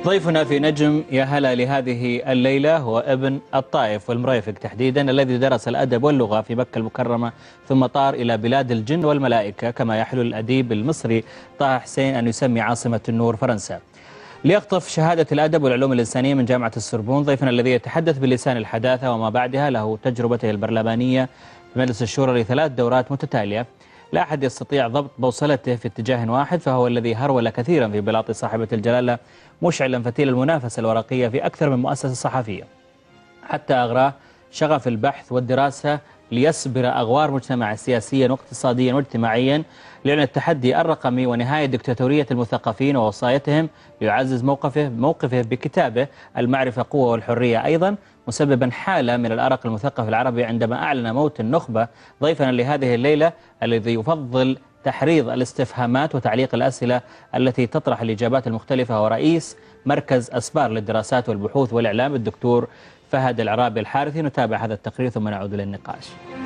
ضيفنا في نجم يا هلا لهذه الليلة هو ابن الطائف والمريفق تحديدا، الذي درس الأدب واللغة في مكة المكرمة ثم طار إلى بلاد الجن والملائكة، كما يحلو الأديب المصري طه حسين أن يسمي عاصمة النور فرنسا. ليقطف شهادة الأدب والعلوم الإنسانية من جامعة السوربون، ضيفنا الذي يتحدث بلسان الحداثة وما بعدها له تجربته البرلمانية بمجلس الشورى ل3 دورات متتالية. لا أحد يستطيع ضبط بوصلته في اتجاه واحد، فهو الذي هرول كثيرا في بلاط صاحبة الجلالة، مشعلا فتيل المنافسة الورقية في أكثر من مؤسسة صحفية، حتى أغراه شغف البحث والدراسة ليسبر أغوار مجتمع سياسيا واقتصاديا واجتماعيا، لأن التحدي الرقمي ونهاية دكتاتورية المثقفين ووصايتهم، ليعزز موقفه بكتابه المعرفة قوة والحرية، أيضا مسببا حالة من الأرق المثقف العربي عندما أعلن موت النخبة. ضيفنا لهذه الليلة الذي يفضل تحريض الاستفهامات وتعليق الأسئلة التي تطرح الإجابات المختلفة، هو رئيس مركز أسبار للدراسات والبحوث والإعلام الدكتور فهد العرابي الحارثي. نتابع هذا التقرير ثم نعود للنقاش.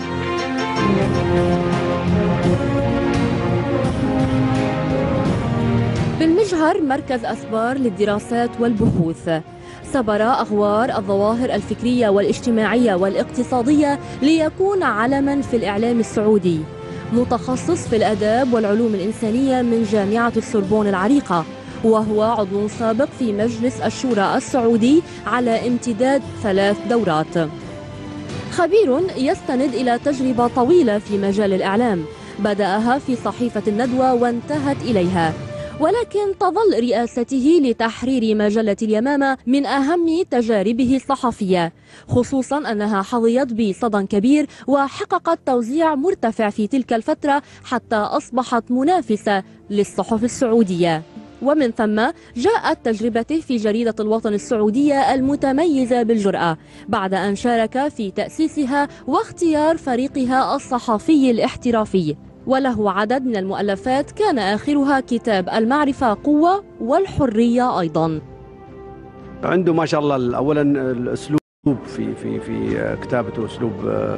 بالمجهر مركز أسبار للدراسات والبحوث سبر أغوار الظواهر الفكرية والاجتماعية والاقتصادية ليكون علما في الإعلام السعودي، متخصص في الآداب والعلوم الإنسانية من جامعة السوربون العريقة، وهو عضو سابق في مجلس الشورى السعودي على امتداد 3 دورات. خبير يستند إلى تجربة طويلة في مجال الإعلام، بدأها في صحيفة الندوة وانتهت إليها، ولكن تظل رئاسته لتحرير مجلة اليمامة من أهم تجاربه الصحفية، خصوصا أنها حظيت بصدى كبير وحققت توزيع مرتفع في تلك الفترة حتى أصبحت منافسة للصحف السعودية. ومن ثم جاءت تجربته في جريدة الوطن السعودية المتميزة بالجرأة، بعد أن شارك في تأسيسها واختيار فريقها الصحفي الاحترافي، وله عدد من المؤلفات كان آخرها كتاب المعرفة قوة والحرية أيضا. عنده ما شاء الله أولا الأسلوب في كتابته أسلوب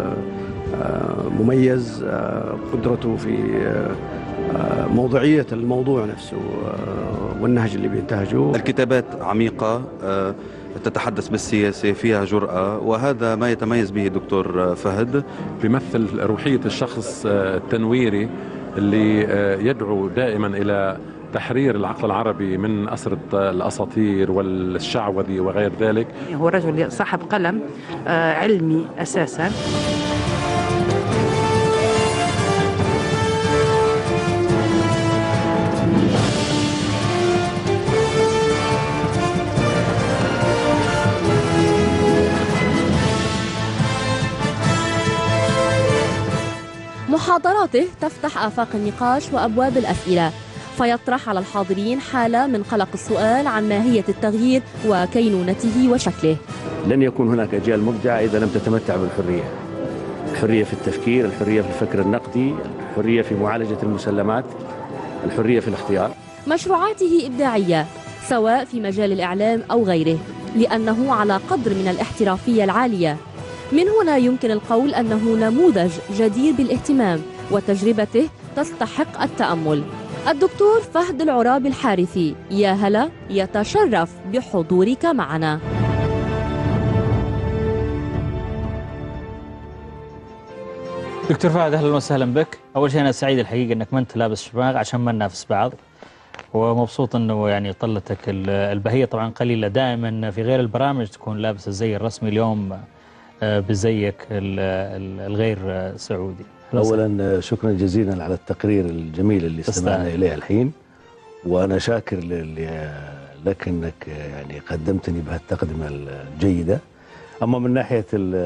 مميز، قدرته في موضوعية الموضوع نفسه والنهج اللي بينتهجه. الكتابات عميقة، تتحدث بالسياسة، فيها جرأة، وهذا ما يتميز به دكتور فهد. بيمثل روحية الشخص التنويري اللي يدعو دائما إلى تحرير العقل العربي من أسرة الأساطير والشعوذة وغير ذلك. هو رجل صاحب قلم علمي أساسا. محاضراته تفتح آفاق النقاش وأبواب الأسئلة، فيطرح على الحاضرين حالة من قلق السؤال عن ماهية التغيير وكينونته وشكله. لن يكون هناك أجيال مبدعة إذا لم تتمتع بالحرية، الحرية في التفكير، الحرية في الفكر النقدي، الحرية في معالجة المسلمات، الحرية في الاختيار. مشروعاته إبداعية سواء في مجال الإعلام أو غيره، لأنه على قدر من الاحترافية العالية. من هنا يمكن القول أنه نموذج جدير بالاهتمام، وتجربته تستحق التأمل. الدكتور فهد العرابي الحارثي، يا هلا، يتشرف بحضورك معنا. دكتور فهد، أهلا وسهلا بك. أول شيء أنا سعيد الحقيقة أنك ما أنت لابس شماغ عشان ما ننافس بعض، ومبسوط أنه يعني طلتك البهية طبعا قليلة. دائما في غير البرامج تكون لابس الزي الرسمي، اليوم بزيك الغير سعودي. أولا شكرا جزيلا على التقرير الجميل اللي استمعنا إليه الحين، وأنا شاكر لك أنك يعني قدمتني بهالتقدمة الجيدة. أما من ناحية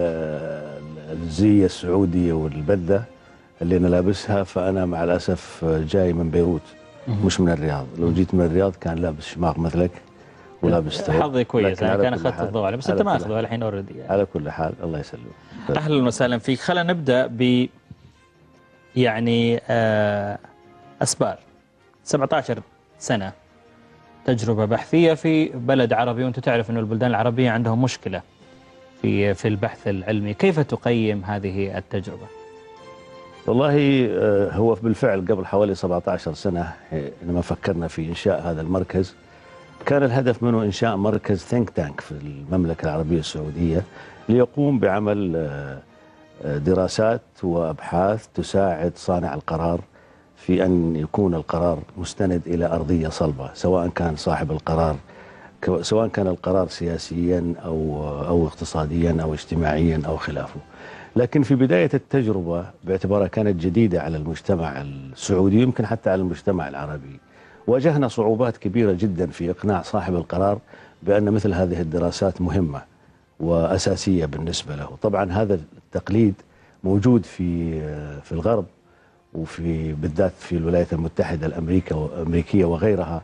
الزي السعودية والبدة اللي أنا لابسها، فأنا مع الأسف جاي من بيروت مش من الرياض. لو جيت من الرياض كان لابس شماغ مثلك ولابس ثوب. حظي كويس، يعني كان أخذت الضوء عليه، بس أنت ما أخذه الحين أوريدي يعني. على كل حال الله يسلمك. أهلا وسهلا فيك. خلينا نبدأ ب يعني أسبار 17 سنة تجربة بحثية في بلد عربي، وأنت تعرف أن البلدان العربية عندهم مشكلة في البحث العلمي. كيف تقيم هذه التجربة؟ والله هو بالفعل قبل حوالي 17 سنة لما فكرنا في إنشاء هذا المركز، كان الهدف منه إنشاء مركز ثينك تانك في المملكة العربية السعودية ليقوم بعمل دراسات وأبحاث تساعد صانع القرار في أن يكون القرار مستند إلى أرضية صلبة، سواء كان صاحب القرار سواء كان القرار سياسيا أو اقتصاديا أو اجتماعيا أو خلافه. لكن في بداية التجربة باعتبارها كانت جديدة على المجتمع السعودي يمكن حتى على المجتمع العربي، واجهنا صعوبات كبيرة جدا في إقناع صاحب القرار بأن مثل هذه الدراسات مهمة وأساسية بالنسبة له. طبعا هذا التقليد موجود في الغرب، وفي بالذات في الولايات المتحدة الأمريكية وغيرها،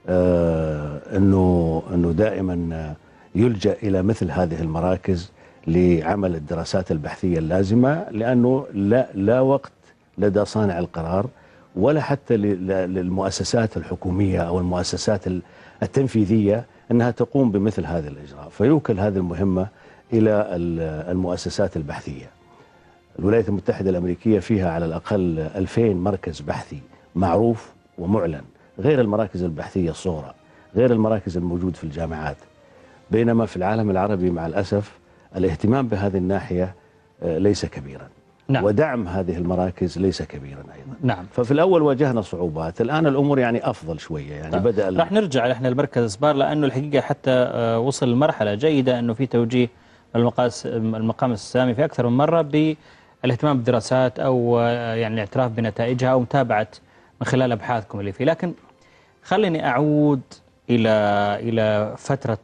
أنه دائما يلجأ إلى مثل هذه المراكز لعمل الدراسات البحثية اللازمة، لأنه لا وقت لدى صانع القرار ولا حتى للمؤسسات الحكومية أو المؤسسات التنفيذية أنها تقوم بمثل هذا الإجراء، فيوكل هذه المهمة إلى المؤسسات البحثية. الولايات المتحدة الأمريكية فيها على الأقل 2000 مركز بحثي معروف ومعلن، غير المراكز البحثية الصغرى، غير المراكز الموجود في الجامعات. بينما في العالم العربي مع الأسف الاهتمام بهذه الناحية ليس كبيرا. نعم. ودعم هذه المراكز ليس كبيرا أيضا. نعم. ففي الأول واجهنا صعوبات، الآن الأمور يعني أفضل شوية، يعني بدأ راح نرجع احنا لمركز أسبار، لأنه الحقيقة حتى وصل لمرحلة جيدة أنه في توجيه المقام السامي في أكثر من مرة بالاهتمام بالدراسات أو يعني الاعتراف بنتائجها أو متابعة من خلال أبحاثكم اللي فيه. لكن خليني أعود إلى فترة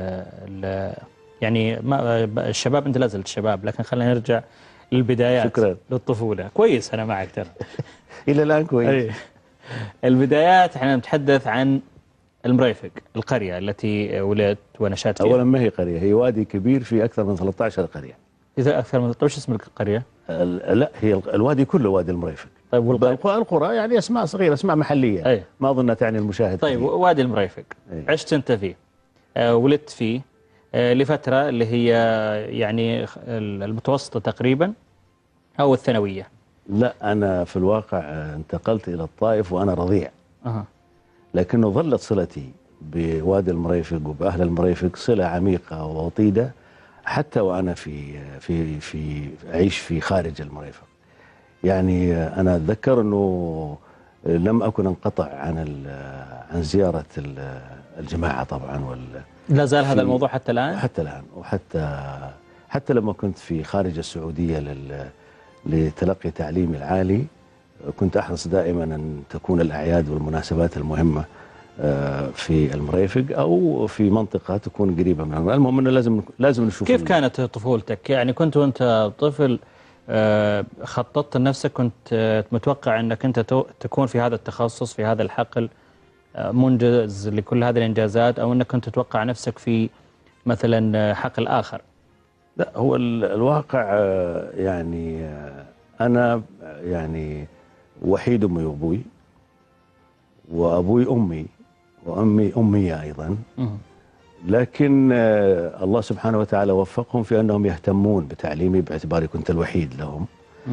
يعني الشباب. أنت لازلت شباب، لكن خلينا نرجع للبدايات. شكرا. للطفولة. كويس، أنا معك ترى. إلى الآن كويس. البدايات احنا نتحدث عن المريفق، القرية التي ولدت ونشأت فيها. أولا ما هي قرية، هي وادي كبير في أكثر من 13 قرية. إذا أكثر من 13 اسم القرية؟ لا، هي الوادي كله وادي المريفق. طيب القرى يعني أسماء صغيرة، أسماء محلية. أي. ما أظن تعني المشاهد. طيب فيه. وادي المريفق. أي. عشت أنت فيه، ولدت فيه لفترة اللي هي يعني المتوسطة تقريبا أو الثانوية؟ لا، أنا في الواقع انتقلت إلى الطائف وأنا رضيع. لكنه ظلت صلتي بوادي المريفق وبأهل المريفق صلة عميقة ووطيدة حتى وأنا في أعيش في خارج المريفق. يعني أنا أتذكر أنه لم أكن انقطع عن زيارة الجماعة طبعا. لا زال هذا الموضوع حتى الآن؟ حتى الآن، حتى لما كنت في خارج السعودية لتلقي تعليمي العالي، كنت أحرص دائما أن تكون الأعياد والمناسبات المهمة في المريفق أو في منطقة تكون قريبة منها. المهم أنه لازم نشوف. كيف كانت طفولتك؟ يعني كنت وأنت طفل خططت لنفسك، كنت متوقع أنك أنت تكون في هذا التخصص، في هذا الحقل، منجز لكل هذه الإنجازات، أو أنك كنت تتوقع نفسك في مثلا حقل آخر؟ لا، هو الواقع يعني أنا يعني وحيد أمي وأبوي، وأبوي أمي، وأمي أمية أيضا. لكن الله سبحانه وتعالى وفقهم في أنهم يهتمون بتعليمي باعتباري كنت الوحيد لهم.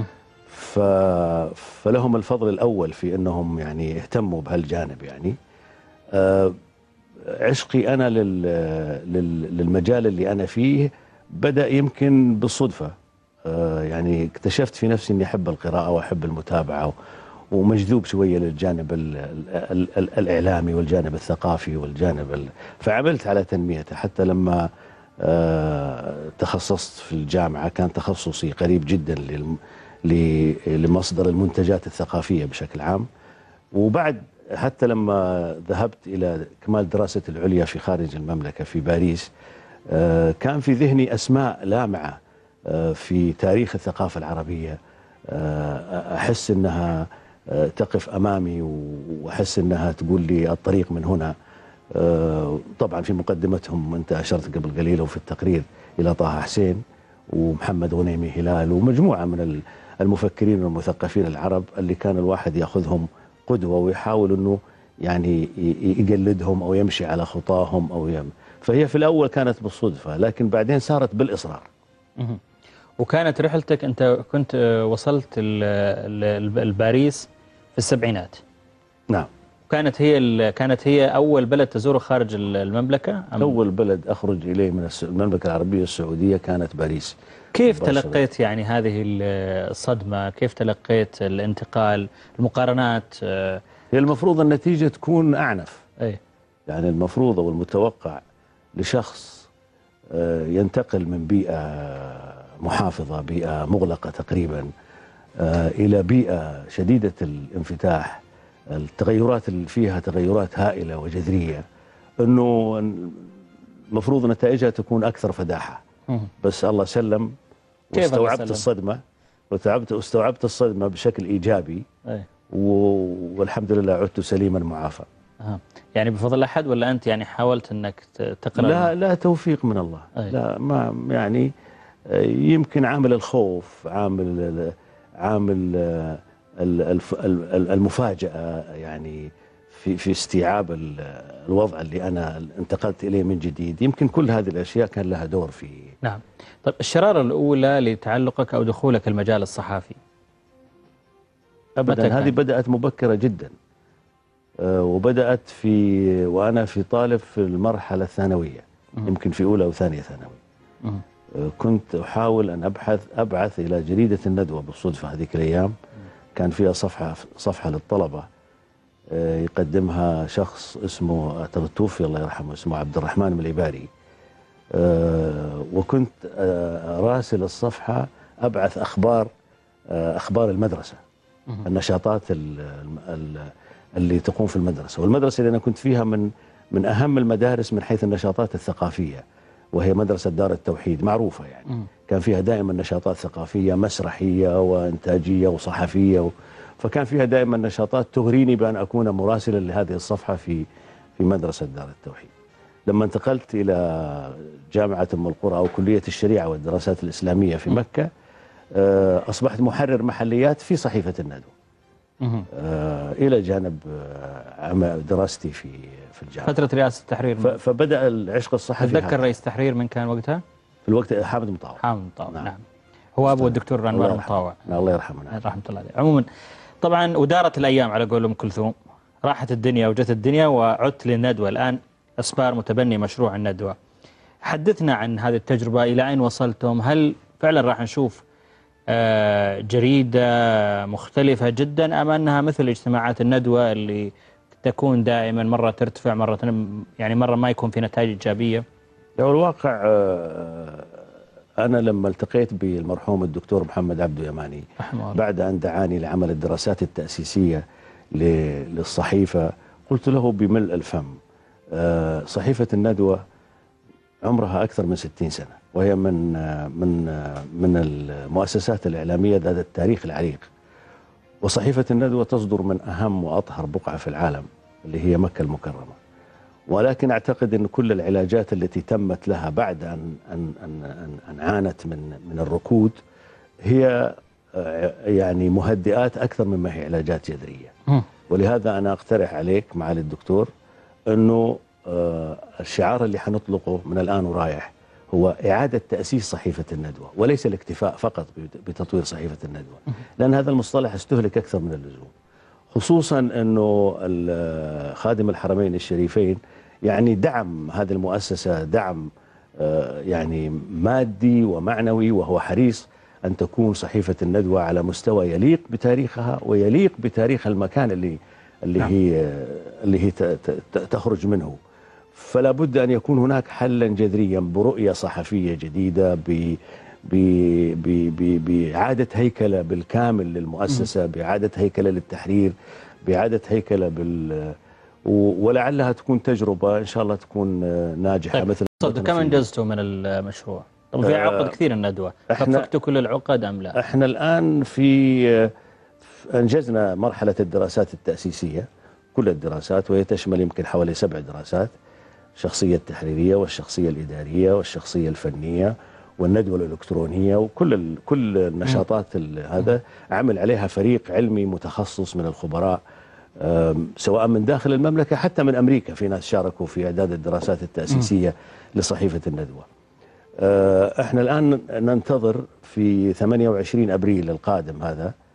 فلهم الفضل الأول في أنهم يعني اهتموا بهالجانب. يعني عشقي أنا للمجال اللي أنا فيه بدأ يمكن بالصدفة. يعني اكتشفت في نفسي أني أحب القراءة وأحب المتابعة، ومجذوب شوية للجانب الإعلامي والجانب الثقافي والجانب فعملت على تنميته. حتى لما تخصصت في الجامعة كان تخصصي قريب جدا لمصدر المنتجات الثقافية بشكل عام. وبعد حتى لما ذهبت إلى كمال دراستي العليا في خارج المملكة في باريس، كان في ذهني أسماء لامعة في تاريخ الثقافة العربية، أحس أنها تقف أمامي وأحس أنها تقول لي الطريق من هنا. طبعا في مقدمتهم أنت أشرت قبل قليل وفي التقرير إلى طه حسين ومحمد غنيمي هلال ومجموعة من المفكرين والمثقفين العرب اللي كان الواحد يأخذهم قدوة ويحاول أنه يعني يقلدهم أو يمشي على خطاهم فهي في الأول كانت بالصدفة، لكن بعدين صارت بالإصرار. وكانت رحلتك أنت كنت وصلت الباريس في السبعينات؟ نعم. كانت هي أول بلد تزوره خارج المملكة؟ أول بلد أخرج إليه من المملكة العربية السعودية كانت باريس. كيف تلقيت يعني هذه الصدمة؟ كيف تلقيت الانتقال، المقارنات؟ هي المفروض النتيجة تكون أعنف. أي. يعني المفروض أو المتوقع لشخص ينتقل من بيئة محافظة، بيئة مغلقة تقريبا، إلى بيئة شديدة الانفتاح، التغيرات اللي فيها تغيرات هائلة وجذرية، أنه المفروض نتائجها تكون أكثر فداحة. بس الله سلم واستوعبت الصدمة، واستوعبت الصدمة بشكل إيجابي. أي. والحمد لله عدت سليما معافى. يعني بفضل أحد ولا أنت يعني حاولت أنك تقرأ؟ لا توفيق من الله. أي. لا ما يعني يمكن عامل الخوف، عامل المفاجأة يعني في استيعاب الوضع اللي أنا انتقلت إليه من جديد. يمكن كل هذه الأشياء كان لها دور في. نعم. طيب الشرارة الأولى لتعلقك أو دخولك المجال الصحافي؟ أبدا هذه بدأت مبكرة جدا، وبدأت وأنا في طالب في المرحلة الثانوية، يمكن في أولى أو ثانية ثانوي. كنت أحاول أن أبعث إلى جريدة الندوة بالصدفة هذيك الأيام. كان فيها صفحة للطلبة يقدمها شخص اسمه توفي الله يرحمه، اسمه عبد الرحمن المليباري. وكنت راسل الصفحة أبعث أخبار المدرسة، النشاطات اللي تقوم في المدرسة. والمدرسة اللي أنا كنت فيها من أهم المدارس من حيث النشاطات الثقافية، وهي مدرسة دار التوحيد معروفة يعني. كان فيها دائما نشاطات ثقافية مسرحية وإنتاجية وصحفية، فكان فيها دائما نشاطات تغريني بأن أكون مراسلا لهذه الصفحة في مدرسة دار التوحيد. لما انتقلت إلى جامعة أم القرى أو كلية الشريعة والدراسات الإسلامية في مكة، أصبحت محرر محليات في صحيفة الندوة، إلى جانب دراستي في الجامعة. فترة رئاسة التحرير فبدأ العشق الصحفي. تذكر رئيس التحرير من كان وقتها؟ في الوقت حامد مطاوع. حامد مطاوع. نعم. هو أبو الدكتور أنور مطاوع. الله يرحمه. نعم. رحمة الله عليه. عموما طبعا ودارت الأيام على قول أم كلثوم، راحت الدنيا وجت الدنيا وعدت للندوة. الآن أسبار متبني مشروع الندوة. حدثنا عن هذه التجربة، إلى أين وصلتم؟ هل فعلا راح نشوف جريدة مختلفة جدا، أم أنها مثل اجتماعات الندوة اللي تكون دائما مرة ترتفع مرة يعني مرة ما يكون في نتائج إيجابية؟ لو الواقع أنا لما التقيت بالمرحوم الدكتور محمد عبده يماني بعد أن دعاني لعمل الدراسات التأسيسية للصحيفة، قلت له بملء الفم صحيفة الندوة عمرها أكثر من 60 سنة، وهي من المؤسسات الإعلامية ذات التاريخ العريق. وصحيفة الندوة تصدر من أهم وأطهر بقعة في العالم اللي هي مكة المكرمة. ولكن أعتقد أن كل العلاجات التي تمت لها بعد أن عانت من الركود هي يعني مهدئات أكثر مما هي علاجات جذرية. ولهذا أنا أقترح عليك معالي الدكتور أنه الشعار اللي حنطلقه من الآن ورايح هو إعادة تأسيس صحيفة الندوة، وليس الاكتفاء فقط بتطوير صحيفة الندوة، لأن هذا المصطلح استهلك أكثر من اللزوم، خصوصا أنه خادم الحرمين الشريفين يعني دعم هذه المؤسسة دعم يعني مادي ومعنوي، وهو حريص أن تكون صحيفة الندوة على مستوى يليق بتاريخها ويليق بتاريخ المكان اللي هي تخرج منه. فلا بد أن يكون هناك حلا جذريا برؤية صحفية جديدة بإعادة هيكلة بالكامل للمؤسسة، بإعادة هيكلة للتحرير، بإعادة هيكلة ولعلها تكون تجربة إن شاء الله تكون ناجحة. طيب مثل كم انجزتوا من المشروع؟ طب في عقد كثير الندوة، خففتوا كل العقد أم لا؟ احنا الآن أنجزنا مرحلة الدراسات التأسيسية، كل الدراسات، وهي تشمل يمكن حوالي 7 دراسات: الشخصية التحريرية والشخصية الإدارية والشخصية الفنية والندوة الإلكترونية، وكل النشاطات هذا عمل عليها فريق علمي متخصص من الخبراء، سواء من داخل المملكة حتى من أمريكا. في ناس شاركوا في إعداد الدراسات التأسيسية لصحيفة الندوة. احنا الآن ننتظر في 28 أبريل القادم هذا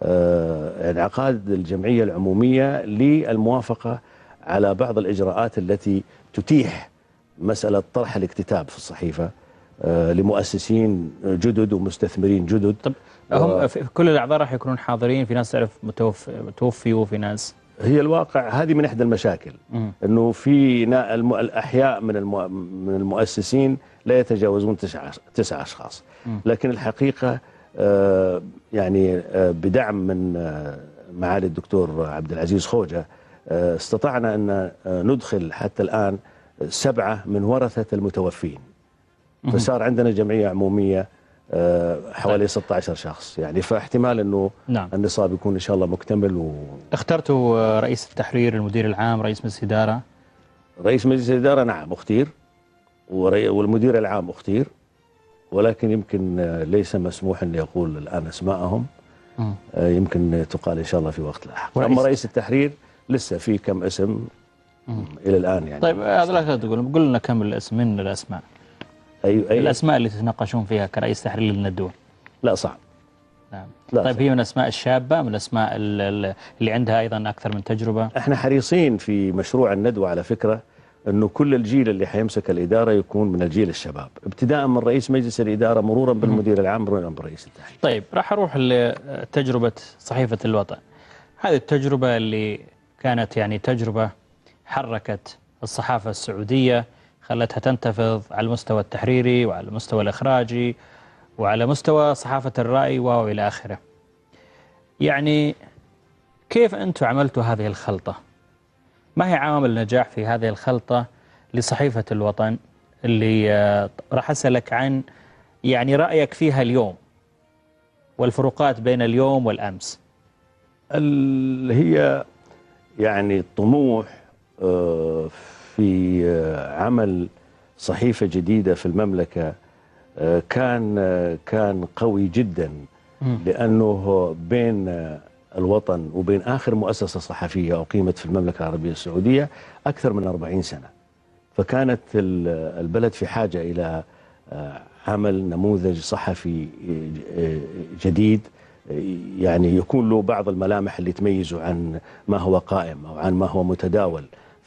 انعقاد الجمعية العمومية للموافقة على بعض الإجراءات التي تتيح مسألة طرح الاكتتاب في الصحيفة لمؤسسين جدد ومستثمرين جدد. طب هم في كل الأعضاء راح يكونون حاضرين؟ في ناس تعرف توفيوا، في ناس هي الواقع هذه من إحدى المشاكل، أنه في الأحياء من المؤسسين لا يتجاوزون 9 أشخاص، لكن الحقيقة يعني بدعم من معالي الدكتور عبد العزيز خوجة استطعنا أن ندخل حتى الآن 7 من ورثة المتوفين، فصار عندنا جمعية عمومية حوالي 16 شخص يعني، فاحتمال أنه نعم. النصاب يكون إن شاء الله مكتمل. اخترتوا رئيس التحرير، المدير العام، رئيس مجلس إدارة؟ رئيس مجلس الإدارة نعم اختير، والمدير العام اختير، ولكن يمكن ليس مسموح أن يقول الآن أسماءهم، يمكن تقال إن شاء الله في وقت لاحق. أما رئيس التحرير لسه في كم اسم إلى الآن يعني. طيب هذا لا تقول، قل لنا كم الاسم من الأسماء، أي الأسماء اللي تتناقشون فيها كرئيس تحرير للندوة؟ لا صعب. نعم. لا طيب صعب. هي من الأسماء الشابة، من الأسماء اللي عندها أيضا أكثر من تجربة؟ احنا حريصين في مشروع الندوة على فكرة أنه كل الجيل اللي حيمسك الإدارة يكون من الجيل الشباب، ابتداء من رئيس مجلس الإدارة مرورا بالمدير العام مرورا برئيس التحرير. طيب راح أروح لتجربة صحيفة الوطن. هذه التجربة اللي كانت يعني تجربة حركت الصحافة السعودية، خلتها تنتفض على المستوى التحريري وعلى المستوى الإخراجي وعلى مستوى صحافة الرأي وإلى آخره. يعني كيف أنتم عملتوا هذه الخلطة؟ ما هي عوامل النجاح في هذه الخلطة لصحيفة الوطن اللي راح أسألك عن يعني رأيك فيها اليوم والفروقات بين اليوم والأمس؟ هي يعني الطموح في عمل صحيفة جديدة في المملكة كان قوي جدا، لأنه بين الوطن وبين آخر مؤسسة صحفية أقيمت في المملكة العربية السعودية أكثر من 40 سنة، فكانت البلد في حاجة إلى عمل نموذج صحفي جديد يعني يكون له بعض الملامح اللي تميزه عن ما هو قائم أو عن ما هو متداول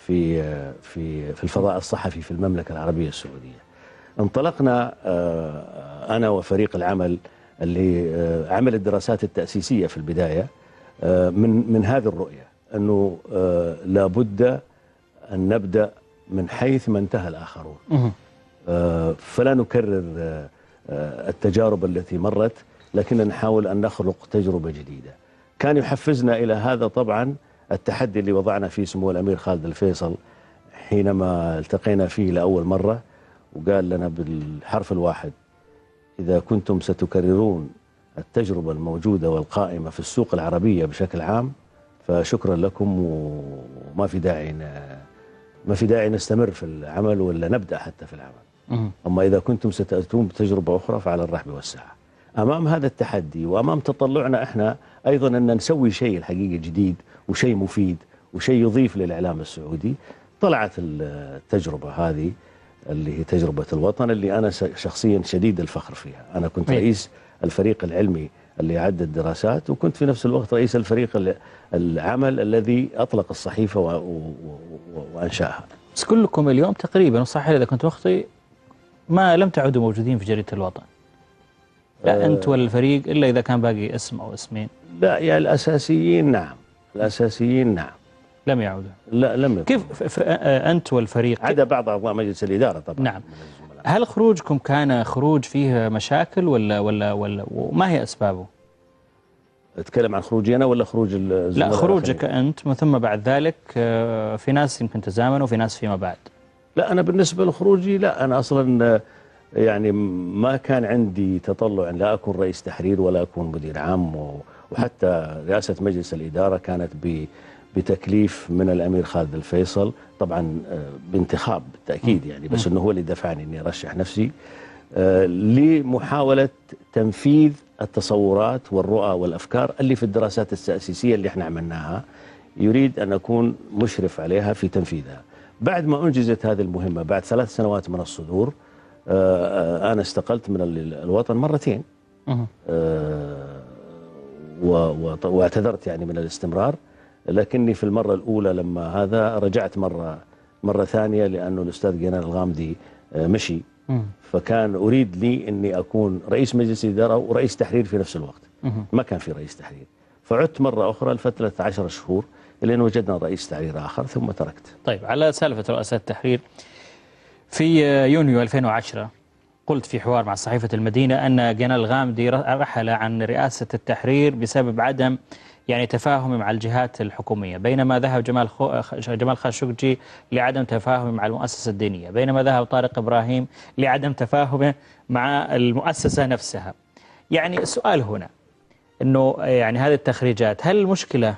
في الفضاء الصحفي في المملكة العربية السعودية. انطلقنا أنا وفريق العمل اللي عمل الدراسات التأسيسية في البداية من هذه الرؤية، أنه لابد أن نبدأ من حيث ما انتهى الآخرون، فلا نكرر التجارب التي مرت، لكننا نحاول أن نخلق تجربة جديدة. كان يحفزنا إلى هذا طبعا التحدي اللي وضعنا فيه سمو الأمير خالد الفيصل حينما التقينا فيه لأول مرة، وقال لنا بالحرف الواحد: إذا كنتم ستكررون التجربة الموجودة والقائمة في السوق العربية بشكل عام فشكرا لكم، وما في داعي نستمر في العمل ولا نبدأ حتى في العمل. أما إذا كنتم ستأتون بتجربة أخرى فعلى الرحب والسعة. أمام هذا التحدي وأمام تطلعنا إحنا أيضا أن نسوي شيء الحقيقة جديد وشيء مفيد وشيء يضيف للإعلام السعودي، طلعت التجربة هذه اللي هي تجربة الوطن، اللي أنا شخصيا شديد الفخر فيها. أنا كنت رئيس الفريق العلمي اللي عد الدراسات، وكنت في نفس الوقت رئيس الفريق العمل الذي أطلق الصحيفة وأنشأها. بس كلكم اليوم تقريبا، صحيح إذا كنت أخطئ، ما لم تعودوا موجودين في جريدة الوطن، لا أنت ولا الفريق، إلا إذا كان باقي اسم أو اسمين. لا يعني الأساسيين نعم، الأساسيين نعم لم يعودوا. لا لم يكن. كيف أنت والفريق؟ عدا بعض أعضاء مجلس الإدارة طبعا. نعم. هل خروجكم كان خروج فيه مشاكل ولا وما هي أسبابه؟ أتكلم عن خروجي أنا ولا خروج الزملاء؟ لا، خروجك أنت، ثم بعد ذلك في ناس يمكن تزامنوا وفي ناس فيما بعد. لا أنا بالنسبة لخروجي لا، أنا أصلا يعني ما كان عندي تطلع أن لا أكون رئيس تحرير ولا أكون مدير عام، وحتى رئاسة مجلس الإدارة كانت بتكليف من الأمير خالد الفيصل، طبعا بانتخاب بالتأكيد يعني، بس أنه هو اللي دفعني أني أرشح نفسي لمحاولة تنفيذ التصورات والرؤى والأفكار اللي في الدراسات التأسيسية اللي احنا عملناها، يريد أن أكون مشرف عليها في تنفيذها. بعد ما أنجزت هذه المهمة بعد 3 سنوات من الصدور، أنا استقلت من الوطن مرتين، واعتذرت يعني من الاستمرار، لكني في المرة الأولى لما هذا رجعت مرة ثانية لأنه الأستاذ جنان الغامدي مشي، فكان أريد لي أني أكون رئيس مجلس إدارة ورئيس تحرير في نفس الوقت. ما كان في رئيس تحرير، فعدت مرة أخرى لفترة 10 شهور لأن وجدنا رئيس تحرير آخر ثم تركت. طيب، على سالفة رؤساء التحرير، في يونيو 2010 قلت في حوار مع صحيفة المدينة أن جنان الغامدي رحل عن رئاسة التحرير بسبب عدم يعني تفاهم مع الجهات الحكومية، بينما ذهب جمال خاشقجي لعدم تفاهم مع المؤسسة الدينية، بينما ذهب طارق إبراهيم لعدم تفاهمه مع المؤسسة نفسها. يعني السؤال هنا أنه يعني هذه التخريجات، هل المشكلة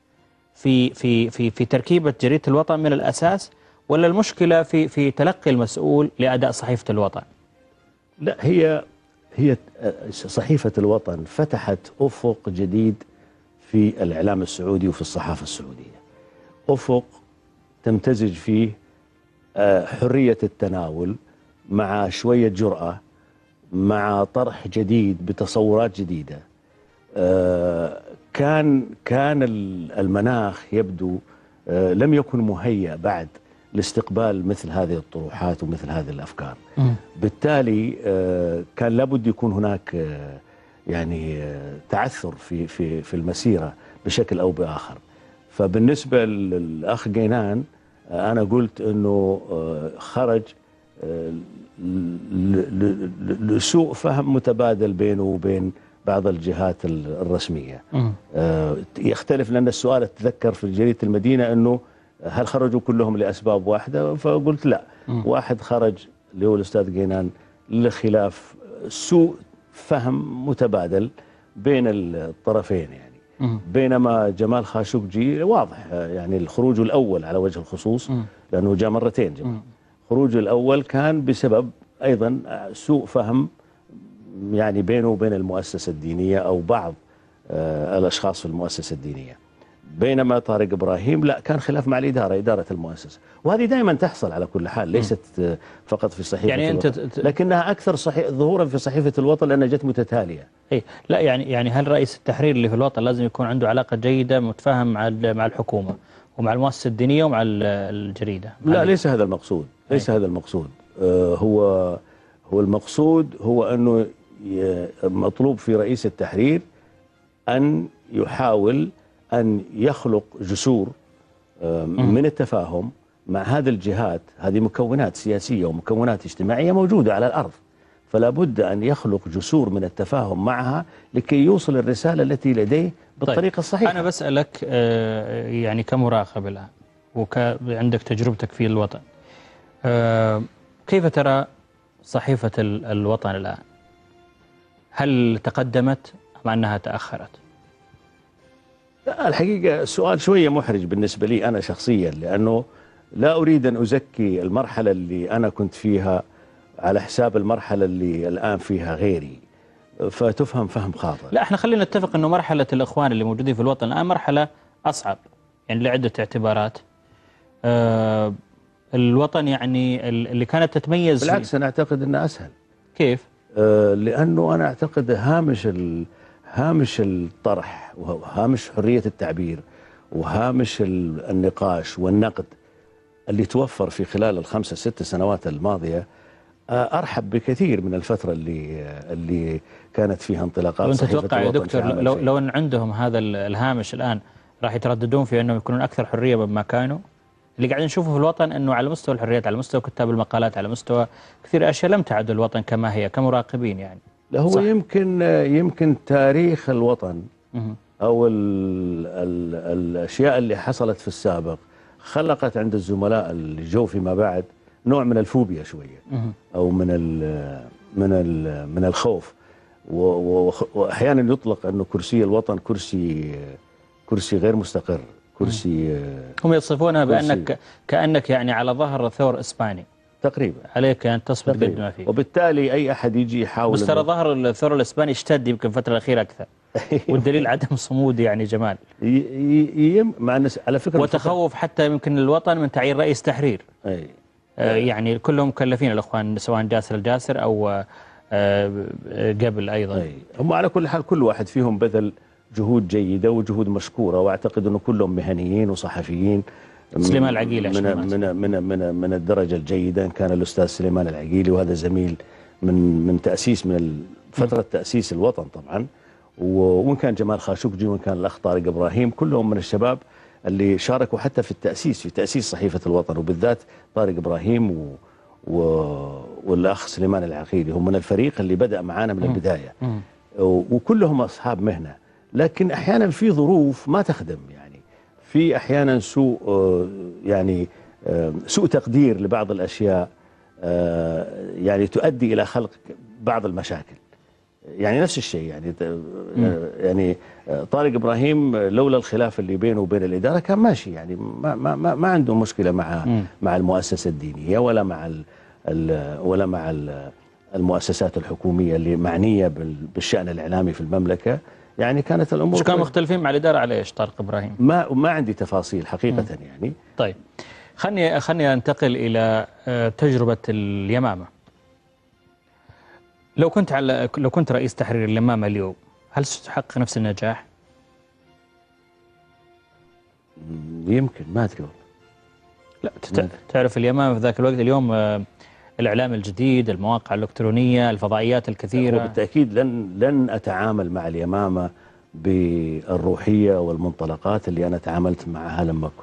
في تركيبة جريدة الوطن من الأساس، ولا المشكلة في تلقي المسؤول لأداء صحيفة الوطن؟ لا، هي صحيفة الوطن فتحت أفق جديد في الإعلام السعودي وفي الصحافة السعودية، أفق تمتزج فيه حرية التناول مع شوية جرأة، مع طرح جديد بتصورات جديدة. كان المناخ يبدو لم يكن مهيأ بعد لاستقبال مثل هذه الطروحات ومثل هذه الأفكار. بالتالي كان لابد يكون هناك يعني تعثر في المسيرة بشكل أو بآخر. فبالنسبة للأخ جينان أنا قلت أنه خرج لسوء فهم متبادل بينه وبين بعض الجهات الرسمية. يختلف، لأن السؤال أتذكر في جريدة المدينة أنه هل خرجوا كلهم لأسباب واحدة، فقلت لا، واحد خرج اللي هو الأستاذ جينان لخلاف سوء فهم متبادل بين الطرفين يعني. بينما جمال خاشقجي واضح يعني الخروج الأول على وجه الخصوص، لأنه جاء مرتين جمال. خروج الأول كان بسبب أيضا سوء فهم يعني بينه وبين المؤسسة الدينية أو بعض الأشخاص في المؤسسة الدينية. بينما طارق إبراهيم لا، كان خلاف مع إدارة المؤسسة، وهذه دائما تحصل على كل حال، ليست فقط في صحيفة يعني الوطن، لكنها أكثر ظهورا في صحيفة الوطن لأنها جت متتالية. لا يعني هل رئيس التحرير اللي في الوطن لازم يكون عنده علاقة جيدة متفاهم مع الحكومة ومع المؤسسة الدينية ومع الجريدة؟ لا، ليس هذا المقصود، ليس هذا المقصود. هو المقصود هو أنه مطلوب في رئيس التحرير أن يحاول أن يخلق جسور من التفاهم مع هذه الجهات. هذه مكونات سياسية ومكونات اجتماعية موجودة على الأرض، فلا بد أن يخلق جسور من التفاهم معها لكي يوصل الرسالة التي لديه بالطريقة الصحيحة. أنا بسألك يعني كمراقب الآن وعندك تجربتك في الوطن، كيف ترى صحيفة الوطن الآن؟ هل تقدمت أم أنها تأخرت؟ الحقيقة السؤال شوية محرج بالنسبة لي أنا شخصيا، لأنه لا أريد أن أزكي المرحلة اللي أنا كنت فيها على حساب المرحلة اللي الآن فيها غيري، فتفهم فهم خاطئ. لا، احنا خلينا نتفق أنه مرحلة الإخوان اللي موجودين في الوطن الآن مرحلة أصعب يعني لعدة اعتبارات. الوطن يعني اللي كانت تتميز بالعكس أنا أعتقد أنه أسهل. كيف؟ لأنه أنا أعتقد هامش الطرح وهامش حرية التعبير وهامش النقاش والنقد اللي توفر في خلال ال5 6 سنوات الماضية أرحب بكثير من الفترة اللي كانت فيها انطلاقات وانت صحيفة تتوقع يا دكتور لو أن عندهم هذا الهامش الآن راح يترددون في أنهم يكونون أكثر حرية مما كانوا؟ اللي قاعدين نشوفه في الوطن أنه على مستوى الحريات، على مستوى كتاب المقالات، على مستوى كثير أشياء لم تعد الوطن كما هي كمراقبين يعني. لا، هو يمكن تاريخ الوطن أو الأشياء اللي حصلت في السابق خلقت عند الزملاء اللي جو فيما بعد نوع من الفوبيا شوية أو من الخوف، وأحيانا يطلق أنه كرسي الوطن كرسي غير مستقر، كرسي هم يصفونها بأنك كأنك يعني على ظهر ثور إسباني تقريبا، عليك أن تصبر قد ما فيه، وبالتالي أي أحد يجي يحاول. بس ترى ظهر الثور الإسباني اشتد يمكن الفترة الأخيرة أكثر والدليل عدم صمود يعني جمال مع الناس على فكرة، وتخوف حتى يمكن الوطن من تعيين رئيس تحرير. يعني كلهم مكلفين الأخوان سواء جاسر الجاسر أو قبل أيضا. هم على كل حال كل واحد فيهم بذل جهود جيدة وجهود مشكورة، وأعتقد أنه كلهم مهنيين وصحفيين. سليمان العقيلي من الدرجة الجيدة. إن كان الأستاذ سليمان العقيلي، وهذا زميل من فترة تأسيس الوطن طبعا، وإن كان جمال خاشقجي، وإن كان الأخ طارق إبراهيم، كلهم من الشباب اللي شاركوا حتى في تأسيس صحيفة الوطن، وبالذات طارق إبراهيم والأخ سليمان العقيلي هم من الفريق اللي بدأ معانا من البداية، وكلهم أصحاب مهنة. لكن أحيانا في ظروف ما تخدم، يعني في أحيانا سوء تقدير لبعض الأشياء، يعني تؤدي إلى خلق بعض المشاكل. يعني نفس الشيء، يعني طارق إبراهيم لولا الخلاف اللي بينه وبين الإدارة كان ماشي، يعني ما عنده مشكلة مع المؤسسة الدينية ولا مع المؤسسات الحكومية اللي معنية بالشأن الإعلامي في المملكة. يعني كانت الأمور مش كانوا مختلفين مع الإدارة على إيش طارق إبراهيم؟ ما عندي تفاصيل حقيقة يعني. طيب خلني أنتقل إلى تجربة اليمامة. لو كنت رئيس تحرير اليمامة اليوم، هل ستحقق نفس النجاح؟ يمكن، ما أدري. لا تعرف اليمامة في ذاك الوقت، اليوم الإعلام الجديد، المواقع الإلكترونية، الفضائيات الكثيرة. وبالتأكيد لن أتعامل مع اليمامة بالروحية والمنطلقات اللي أنا تعاملت معها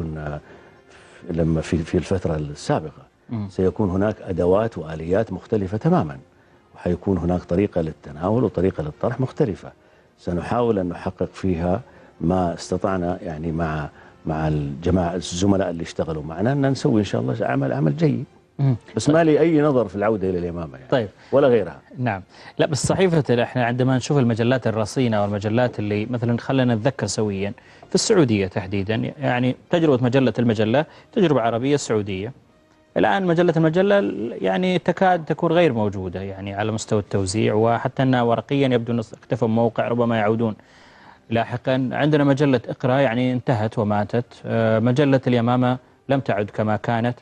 لما في الفترة السابقة. سيكون هناك أدوات وآليات مختلفة تماما، وحيكون هناك طريقة للتناول وطريقة للطرح مختلفة. سنحاول أن نحقق فيها ما استطعنا، يعني مع الزملاء اللي اشتغلوا معنا، أن نسوي إن شاء الله عمل جيد. بس ما لي أي نظر في العودة إلى اليمامة يعني. طيب. ولا غيرها. نعم. لا بس صحيفة، احنا عندما نشوف المجلات الرصينة والمجلات اللي مثلا خلينا نتذكر سويا في السعودية تحديدا، يعني تجربة المجلة تجربة عربية سعودية. الآن المجلة يعني تكاد تكون غير موجودة يعني على مستوى التوزيع، وحتى أنها ورقيا يبدو أن اختفوا موقع، ربما يعودون لاحقا. عندنا مجلة اقرأ يعني انتهت وماتت. مجلة اليمامة لم تعد كما كانت.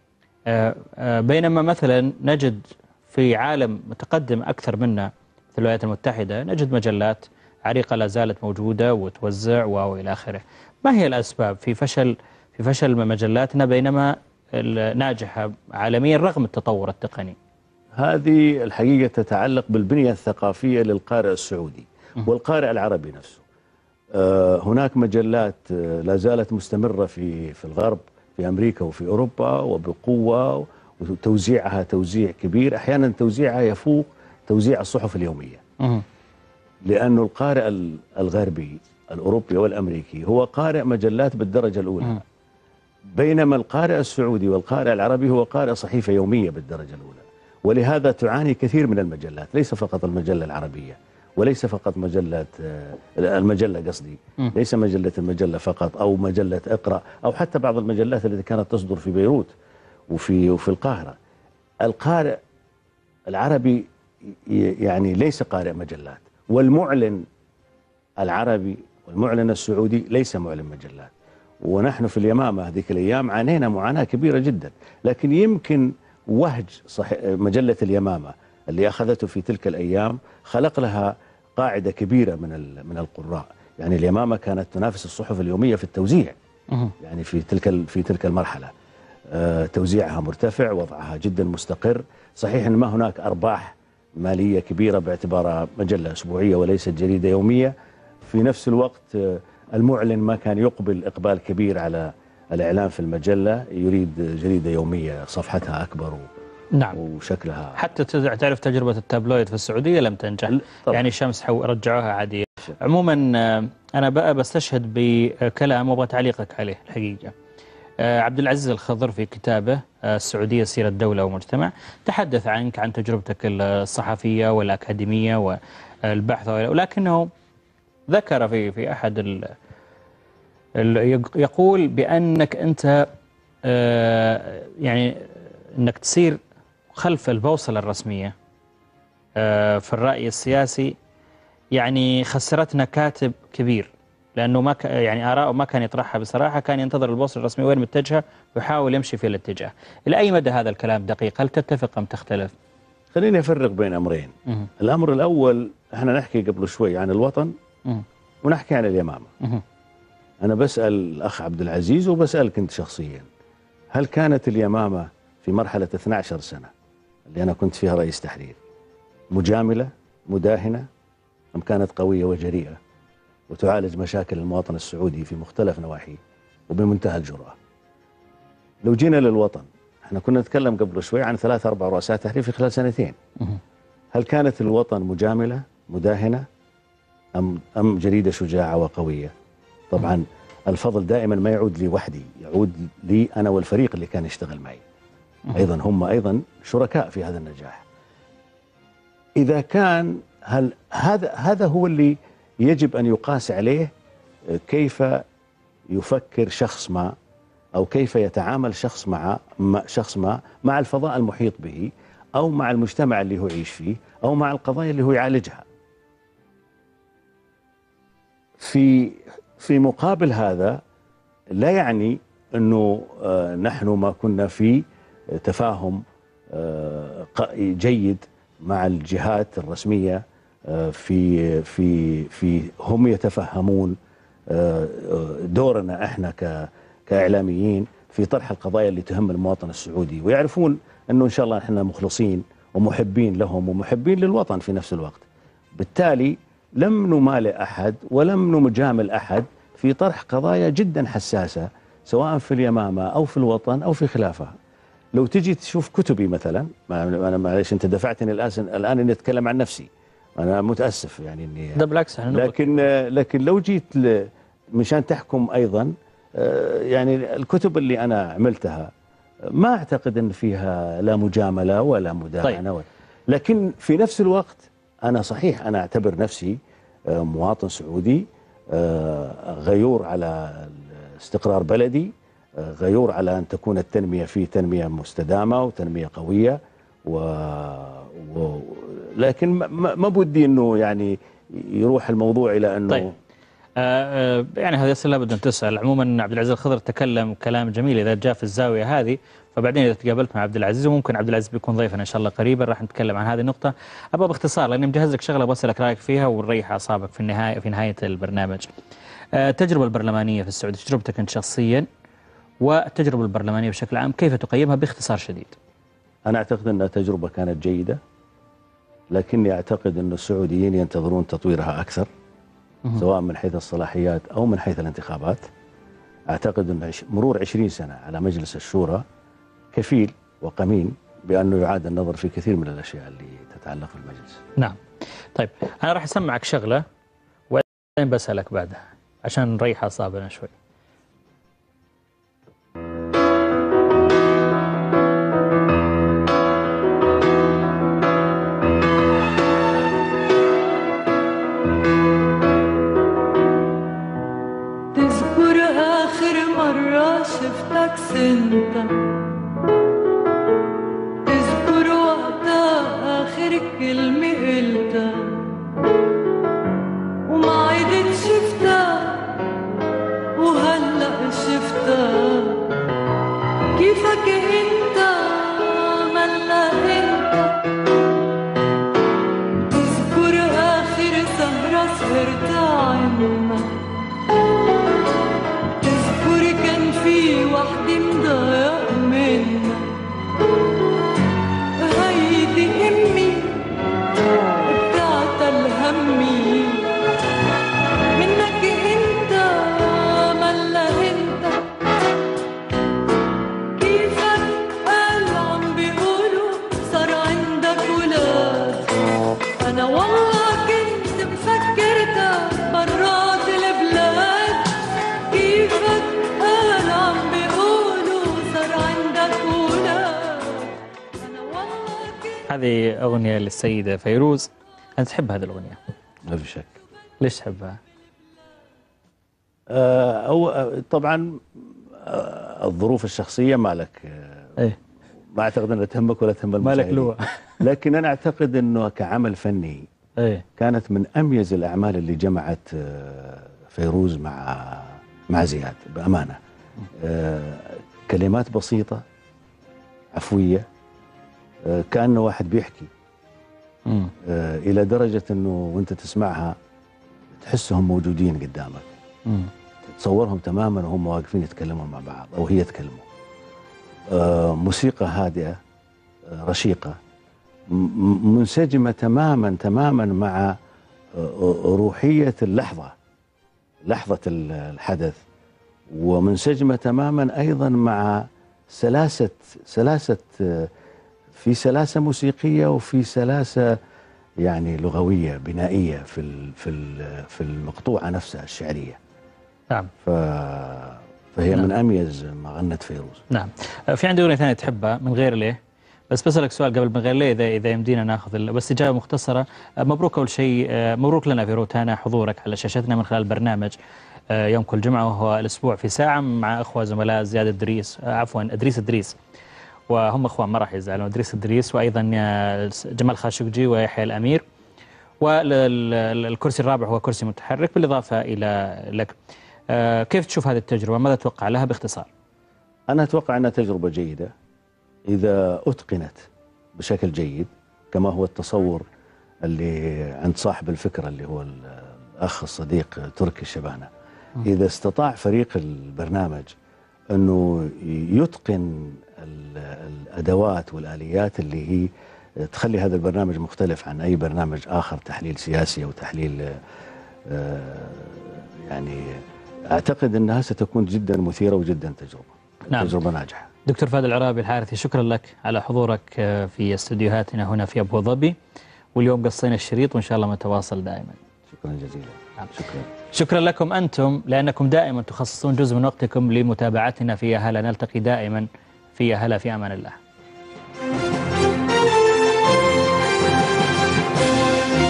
بينما مثلا نجد في عالم متقدم أكثر منا في الولايات المتحدة، نجد مجلات عريقة لا زالت موجودة وتوزع وإلى آخره. ما هي الأسباب في فشل مجلاتنا بينما ناجحة عالميا رغم التطور التقني؟ هذه الحقيقة تتعلق بالبنية الثقافية للقارئ السعودي والقارئ العربي نفسه. هناك مجلات لا زالت مستمرة في الغرب، في أمريكا وفي أوروبا وبقوة، وتوزيعها توزيع كبير. أحيانا توزيعها يفوق توزيع الصحف اليومية، لأنه القارئ الغربي الأوروبي والأمريكي هو قارئ مجلات بالدرجة الأولى، بينما القارئ السعودي والقارئ العربي هو قارئ صحيفة يومية بالدرجة الأولى. ولهذا تعاني كثير من المجلات، ليس فقط المجلة العربية، وليس فقط المجلة قصدي، ليس المجلة فقط، أو مجلة اقرأ، أو حتى بعض المجلات التي كانت تصدر في بيروت وفي القاهرة. القارئ العربي يعني ليس قارئ مجلات، والمعلن العربي والمعلن السعودي ليس معلن مجلات. ونحن في اليمامة هذيك الأيام عانينا معاناة كبيرة جدا، لكن يمكن وهج مجلة اليمامة اللي أخذته في تلك الأيام خلق لها قاعدة كبيرة من القراء. يعني اليمامة كانت تنافس الصحف اليومية في التوزيع، يعني في تلك المرحلة توزيعها مرتفع، وضعها جدا مستقر. صحيح أن ما هناك أرباح مالية كبيرة باعتبارها مجلة أسبوعية وليست جريدة يومية. في نفس الوقت المعلن ما كان يقبل إقبال كبير على الإعلان في المجلة، يريد جريدة يومية صفحتها أكبر نعم وشكلها. حتى تعرف تجربة التابلويد في السعودية لم تنجح طبعا. يعني شمس رجعوها عادية. عموما أنا بقى بستشهد بكلام وابغى تعليقك عليه الحقيقة. عبد العزيز الخضر في كتابه السعودية سيرة دولة ومجتمع تحدث عن تجربتك الصحفية والأكاديمية والبحث، ولكنه ذكر في أحد يقول بأنك أنت يعني أنك تسير خلف البوصلة الرسمية في الرأي السياسي، يعني خسرتنا كاتب كبير، لأنه ما يعني آراءه ما كان يطرحها بصراحة، كان ينتظر البوصلة الرسمية وين متجهة ويحاول يمشي في الاتجاه. إلى أي مدى هذا الكلام دقيق؟ هل تتفق أم تختلف؟ خليني أفرق بين أمرين. الأمر الأول، احنا نحكي قبل شوي عن الوطن ونحكي عن اليمامة. أنا بسأل الأخ عبد العزيز وبسألك أنت شخصيا، هل كانت اليمامة في مرحلة 12 سنة اللي أنا كنت فيها رئيس تحرير مجاملة مداهنة، أم كانت قوية وجريئة وتعالج مشاكل المواطن السعودي في مختلف نواحيه وبمنتهى الجرأة؟ لو جينا للوطن، احنا كنا نتكلم قبل شوي عن 3 4 رؤساء تحرير في خلال 2 سنين. هل كانت الوطن مجاملة مداهنة أم جريدة شجاعة وقوية؟ طبعا الفضل دائما ما يعود لي وحدي، يعود لي أنا والفريق اللي كان يشتغل معي. أيضا هم أيضا شركاء في هذا النجاح. إذا كان هذا هو اللي يجب أن يقاس عليه كيف يفكر شخص ما، أو كيف يتعامل شخص ما مع الفضاء المحيط به، أو مع المجتمع اللي هو يعيش فيه، أو مع القضايا اللي هو يعالجها. في مقابل هذا لا يعني أنه نحن ما كنا في تفاهم جيد مع الجهات الرسمية، في هم يتفهمون دورنا احنا كإعلاميين في طرح القضايا اللي تهم المواطن السعودي، ويعرفون أنه إن شاء الله احنا مخلصين ومحبين لهم ومحبين للوطن في نفس الوقت. بالتالي لم نمالئ أحد ولم نجامل أحد في طرح قضايا جدا حساسة، سواء في اليمامة أو في الوطن أو في خلافها. لو تجي تشوف كتبي مثلا، أنا معلش أنت دفعتني الآن إني أتكلم عن نفسي، أنا متأسف يعني إني ده بالعكس، لكن لو جيت مشان تحكم أيضا، يعني الكتب اللي أنا عملتها ما أعتقد أن فيها لا مجاملة ولا مداهنة. طيب. لكن في نفس الوقت أنا صحيح أنا أعتبر نفسي مواطن سعودي غيور على استقرار بلدي، غيور على أن تكون التنمية فيه تنمية مستدامة وتنمية قوية، لكن ما بدي أنه يعني يروح الموضوع إلى أنه طيب. يعني هذه أسئلة لابد أن تسأل. عموما عبد العزيز الخضر تكلم كلام جميل إذا جاء في الزاوية هذه، فبعدين إذا تقابلت مع عبد العزيز، وممكن عبد العزيز بيكون ضيفنا إن شاء الله قريبا، راح نتكلم عن هذه النقطة. أبغى باختصار لأني مجهز لك شغلة بسألك رأيك فيها ونريح أعصابك في نهاية البرنامج. التجربة البرلمانية في السعودية، تجربتك أنت شخصيا والتجربة البرلمانية بشكل عام، كيف تقيمها باختصار شديد؟ أنا أعتقد أنها تجربة كانت جيدة، لكني أعتقد أن السعوديين ينتظرون تطويرها أكثر، سواء من حيث الصلاحيات أو من حيث الانتخابات. أعتقد أن مرور 20 سنة على مجلس الشورى كفيل وقمين بأنه يعاد النظر في كثير من الأشياء اللي تتعلق بالمجلس. نعم. طيب أنا راح أسمعك شغلة وبعدين بسألك بعدها عشان نريح أعصابنا شوي. انت تذكر وقتها اخر كلمة قلتها وما عدت شفتها وهلأ شفتها كيفك انت ملا انت تذكر اخر سهرة سهرتها عنا كان في وحدي مضايق منا هيدي امي بتاعت الهمي منك انت ملا انت كيفك قال عم بيقولوا صار عندك ولاد انا والله كنت مفكرتك برات البلاد كيفك هذه أغنية للسيدة فيروز. أنت تحب هذه الأغنية؟ ما في شك. ليش تحبها؟ طبعا الظروف الشخصية مالك إيه؟ ما أعتقد أنها تهمك ولا تهم المشاهدين. مالك لو لكن أنا أعتقد أنه كعمل فني إيه؟ كانت من أميز الأعمال اللي جمعت فيروز مع زياد بأمانة. كلمات بسيطة عفوية، كأنه واحد بيحكي، إلى درجة أنه وأنت تسمعها تحسهم موجودين قدامك، تتصورهم تماما وهم واقفين يتكلمون مع بعض أو هي تكلموا. موسيقى هادئة رشيقة منسجمة تماما مع روحية اللحظة، لحظة الحدث، ومنسجمة تماما أيضا مع سلاسة في سلاسة موسيقية وفي سلاسة يعني لغوية بنائية في المقطوعة نفسها الشعرية. نعم. فهي من أميز ما غنت فيروز. نعم. في عندي أغنية ثانية تحبها من غير ليه، بس بسألك سؤال قبل من غير ليه إذا يمدينا ناخذ بس إجابة مختصرة. مبروك أول شيء، مبروك لنا في روتانا حضورك على شاشتنا من خلال برنامج يوم كل جمعة، وهو الأسبوع في ساعة مع أخوة زملاء زياد إدريس، عفوا إدريس، وهم أخوان ما راح يزعلون، إدريس وأيضا جمال خاشقجي ويحيى الأمير، والكرسي الرابع هو كرسي متحرك بالإضافة إلى لك. كيف تشوف هذه التجربة؟ ماذا تتوقع لها باختصار؟ أنا أتوقع أنها تجربة جيدة إذا أتقنت بشكل جيد كما هو التصور اللي عند صاحب الفكرة اللي هو الأخ الصديق تركي الشبانة. إذا استطاع فريق البرنامج أنه يتقن الأدوات والآليات اللي هي تخلي هذا البرنامج مختلف عن أي برنامج آخر، تحليل سياسي أو تحليل يعني أعتقد أنها ستكون جدا مثيرة وجدا تجربة ناجحة. دكتور فهد العرابي الحارثي، شكرا لك على حضورك في استديوهاتنا هنا في أبو ظبي، واليوم قصينا الشريط وإن شاء الله متواصل دائما. شكرا جزيلا. شكرا لكم أنتم لأنكم دائما تخصصون جزء من وقتكم لمتابعتنا في هلا. نلتقي دائما في هلا، في أمان الله.